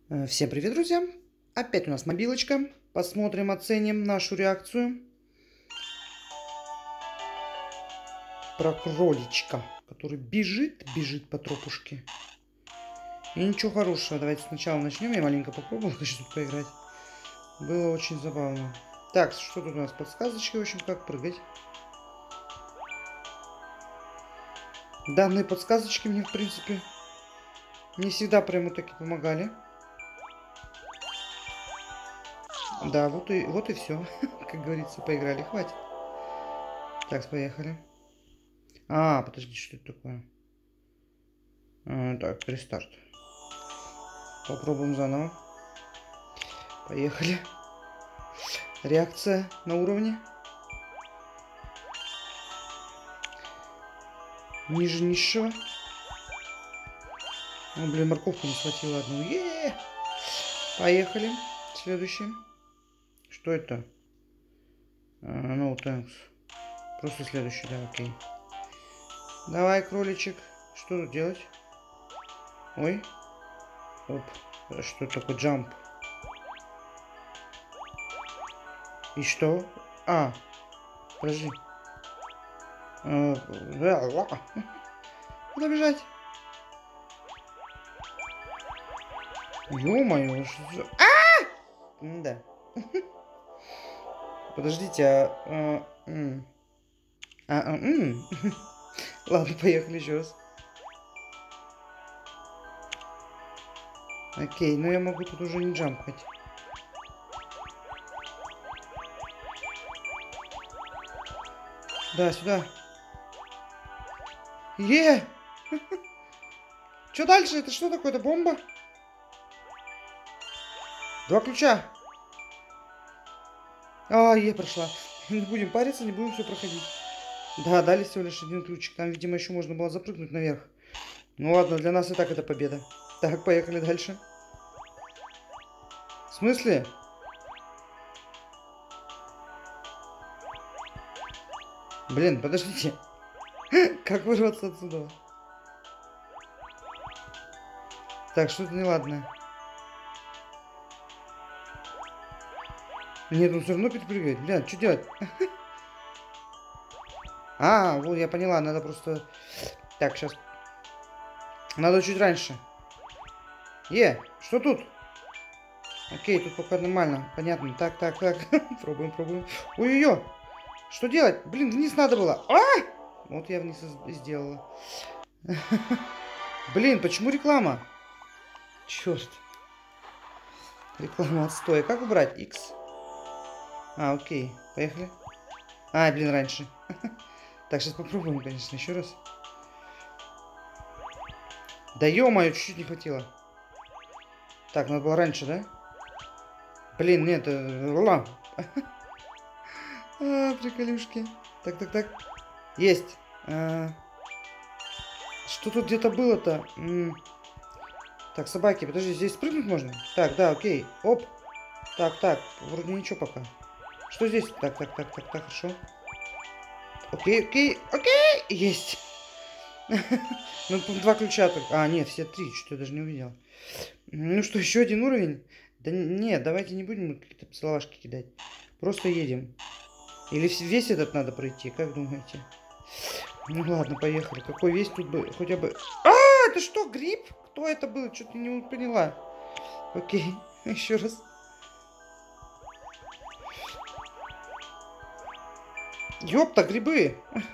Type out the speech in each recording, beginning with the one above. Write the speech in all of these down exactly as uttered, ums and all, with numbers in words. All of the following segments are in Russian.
Э, Всем привет, друзья! Опять у нас мобилочка. Посмотрим, оценим нашу реакцию. Про кроличка, который бежит, бежит по тропушке. И ничего хорошего. Давайте сначала начнем. Я маленько попробовал, хочу тут поиграть. Было очень забавно. Так, что тут у нас? Подсказочки, в общем, как прыгать. Данные подсказочки мне, в принципе, не всегда прямо таки помогали. Да, вот и, вот и все. Как говорится, поиграли. Хватит. Так, поехали. А, подожди, что это такое? А, так, рестарт. Попробуем заново. Поехали. Реакция на уровне. Ниже низшего. О, блин, морковку не схватила одну. Е-е-е! Поехали. Следующий. Что это? Uh, no thanks. Просто следующий, да, окей. Давай, кроличек. Что тут делать? Ой. Оп. Что такое джамп? И что? А. Подожди. Куда бежать? Ё-моё, что за... А! Да. Подождите, а... а, а, а, м. Ладно, поехали еще раз. Окей, но я могу тут уже не джампать. Да, сюда. Е! Что дальше? Это что такое? Это бомба? Два ключа. А, е, прошла. Не будем париться, не будем все проходить. Да, дали всего лишь один ключик. Там, видимо, еще можно было запрыгнуть наверх. Ну ладно, для нас и так это победа. Так, поехали дальше. В смысле? Блин, подождите. Как вырваться отсюда? Так, что-то неладное. Нет, он все равно перепрыгивает. Бля, что делать? А, вот я поняла, надо просто... Так, сейчас. Надо чуть раньше. Е, что тут? Окей, тут пока нормально. Понятно. Так, так, так. Пробуем, пробуем. Ой-ой-ой. Что делать? Блин, вниз надо было. А! Вот я вниз сделала. Блин, почему реклама? Черт. Реклама отстой. Как убрать? X. А, окей. Поехали. А, блин, раньше. Так, сейчас попробуем, конечно, еще раз. Да ё-моё, чуть-чуть не хватило. Так, надо было раньше, да? Блин, нет. А, приколюшки. Так, так, так. Есть. А... Что тут где-то было-то? Так, собаки, подожди, здесь спрыгнуть можно? Так, да, окей. Оп. Так, так, вроде ничего пока. Что здесь? Так, так, так, так, так, хорошо. Окей, окей, окей. Есть. Ну, два ключа только. А, нет, все три. Что-то я даже не увидел. Ну что, еще один уровень? Да нет, давайте не будем какие-то поцеловашки кидать. Просто едем. Или весь этот надо пройти, как думаете? Ну ладно, поехали. Какой весь тут бы, хотя бы... А, это что, гриб? Кто это был? Что-то не поняла. Окей, еще раз. Ёпта, грибы.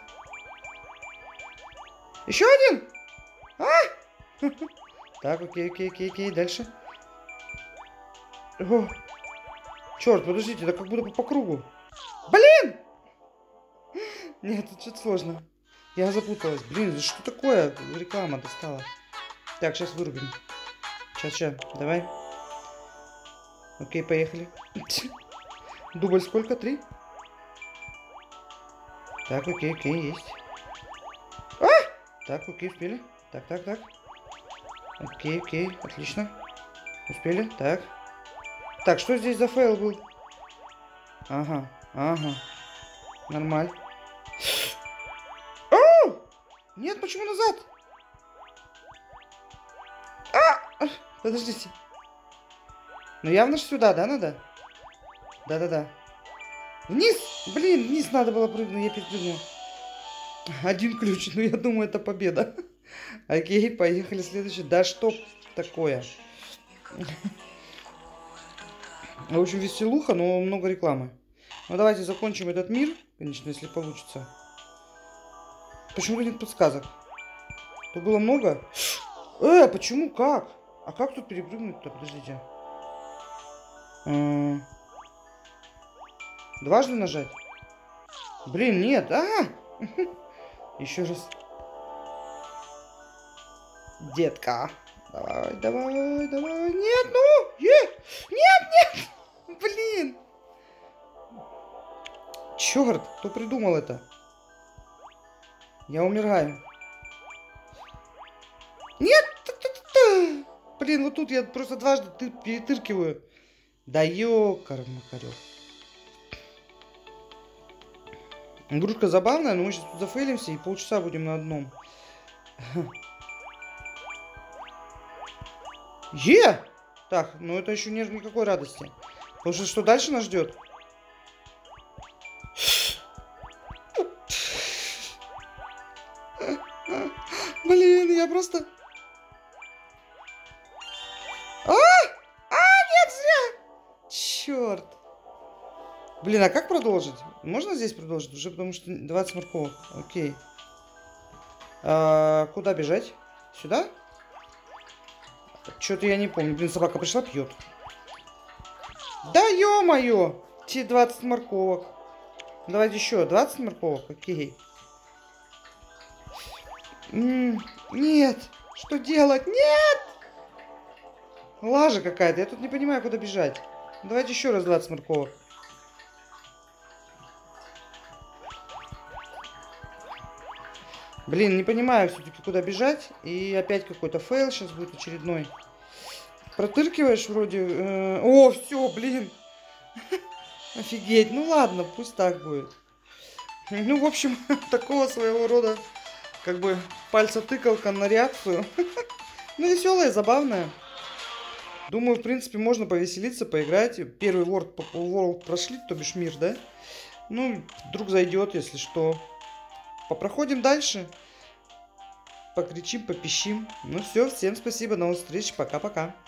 Еще один? А? Так, окей, окей, окей, окей, дальше. О, черт, подождите, это как будто по кругу. Блин! Нет, тут что-то сложно. Я запуталась. Блин, что такое? Реклама достала. Так, сейчас вырубим. Сейчас, сейчас, давай. Окей, поехали. Дубль сколько? Три? Так, окей, окей, есть. А! Так, окей, успели. Так, так, так. Окей, окей, отлично. Успели, так. Так, что здесь за фейл был? Ага, ага. Нормально. О! Нет, почему назад? А! Подождите. Ну явно ж сюда, да, надо? Да-да-да. Вниз! Блин, вниз надо было прыгнуть, я перепрыгнул. Один ключ, ну я думаю, это победа. Окей, поехали следующий. Да что такое? В общем, веселуха, но много рекламы. Ну давайте закончим этот мир, конечно, если получится. Почему нет подсказок? Тут было много? Э, почему? Как? А как тут перепрыгнуть-то? Подождите. М-м. Дважды нажать? Блин, нет. А! Еще раз. Детка. Давай, давай, давай. Нет, ну! Е! Нет, нет! Блин! Черт, кто придумал это? Я умираю. Нет! Блин, вот тут я просто дважды ты перетыркиваю. Да ёкар-макарёк. Игрушка забавная, но мы сейчас тут зафейлимся и полчаса будем на одном. Е! Так, ну это еще нет никакой радости. Потому что что дальше нас ждет? Блин, я просто... А! А, нет, зря! Черт. Блин, а как продолжить? Можно здесь продолжить? Уже потому что двадцать морковок. Окей. А, куда бежать? Сюда? Что-то я не помню. Блин, собака пришла, пьет. Да ё-моё! Те двадцать морковок. Давайте еще двадцать морковок. Окей. М-м, нет! Что делать? Нет! Лажа какая-то. Я тут не понимаю, куда бежать. Давайте еще раз двадцать морковок. Блин, не понимаю все-таки, куда бежать. И опять какой-то фейл сейчас будет очередной. Протыркиваешь вроде... Э, о, все, блин. Офигеть. Ну ладно, пусть так будет. Ну, в общем, такого своего рода, как бы, пальца-тыкалка на реакцию. Ну, веселая, забавная. Думаю, в принципе, можно повеселиться, поиграть. Первый World, World прошли, то бишь мир, да? Ну, вдруг зайдет, если что. Попроходим дальше. Покричим, попищим. Ну все, всем спасибо, до новых встреч, пока-пока.